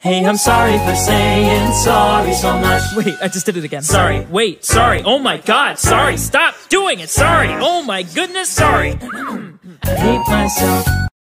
Hey, I'm sorry for saying sorry so much. Wait, I just did it again. Sorry. Wait, sorry. Oh my god, sorry. Stop doing it. Sorry. Oh my goodness, sorry. I hate myself.